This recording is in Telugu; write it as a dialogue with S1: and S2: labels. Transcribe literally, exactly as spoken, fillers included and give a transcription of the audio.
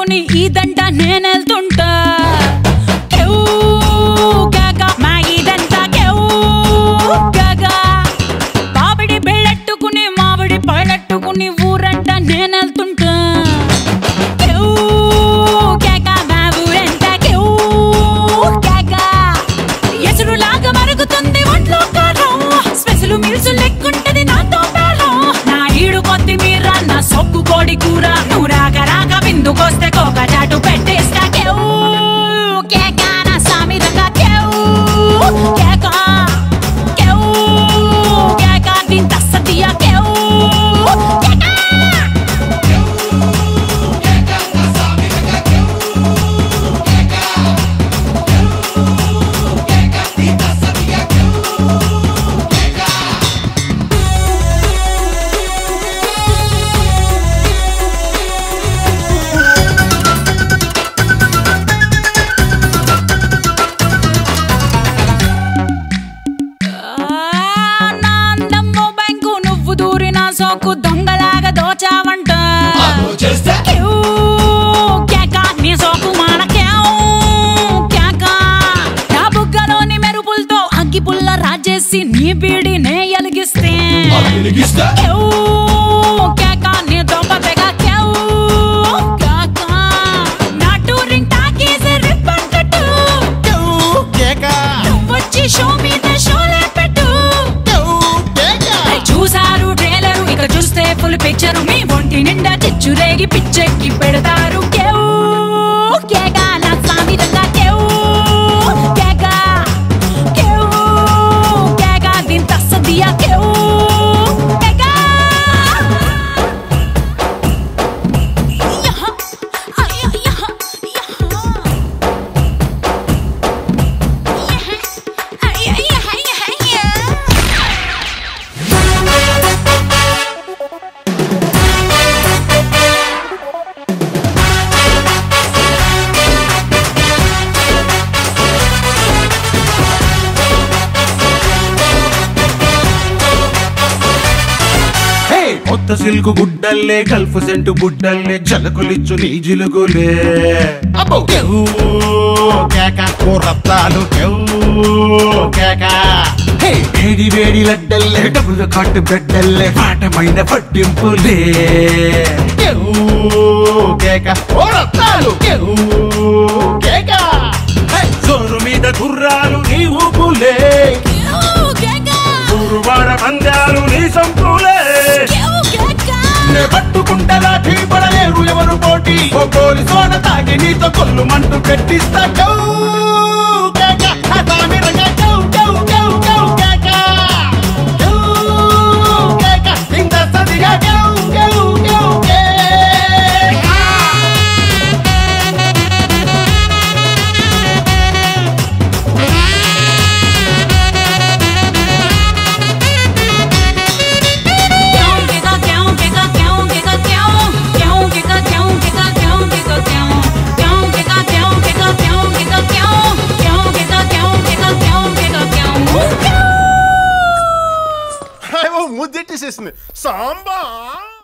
S1: పట్టుకుని ఈ దంట నేనెళ్తుంటా బాబడి బెళ్ళట్టుకుని మావిడి పళ్ళట్టుకుని ఊరంట నేనెళ్తుంటా ఎసురులాగా మరుగుతుంది ఒంట్లో కారం స్పెషల్ మీల్స్ లెక్కుంటది నాతో బేరం నా ఈడు కొద్ది మీర నా సొక్కు కోడి కూర నువ్వు రాక రాక విందుకొస్తే కోక చాటు పెట్టేస్తా కేకా నా సామిరంగా కేకా కేకా దీని తస్సదియా సోకు దొంగలాగా దోచావంట నీ సోకు మానకేకా నా బుగ్గలోని మెరుపులతో అగ్గి పుల్ల రాజేసి నీ బీడి నే ఎలిగిస్తే నీ దొంగ తెగ నా టూరింగ్ టాకీస్ రిబ్బన్ కట్టు నువ్వొచ్చి షో మీద షోలే పెట్టు చూసారు చూస్తే ఫుల్ పిక్చర్ మీ ఒంటి నిండా చిచ్చురేగి పిచ్చెక్కి పెడతారు కేకా నా సామిరంగా కేకా కేకా దీని తస్సదియా కేకా
S2: కొత్త సిల్కు గుడ్డల్లే గల్ఫ్ సెంటు బుడ్డల్లే జలకులిచ్చు నీ జిలుగులే రత్తాలు వేడి వేడి లడ్డల్లే డబ్బులు కట్టు బిడ్డల్లే పాఠమైన పట్టింపులే రత్తాలు జోరు మీద గుర్రాలు నీ ఊపులే ఊరువాడ పందాలు నీ సంపులే పట్టుకుంటలా పడలేరు ఎవరు పోటీ పోలి సోన తాగి నీతో కొల్లు మంటూ పెట్టిస్తా
S3: ముద్దెట్టేసేసింది సాంబా.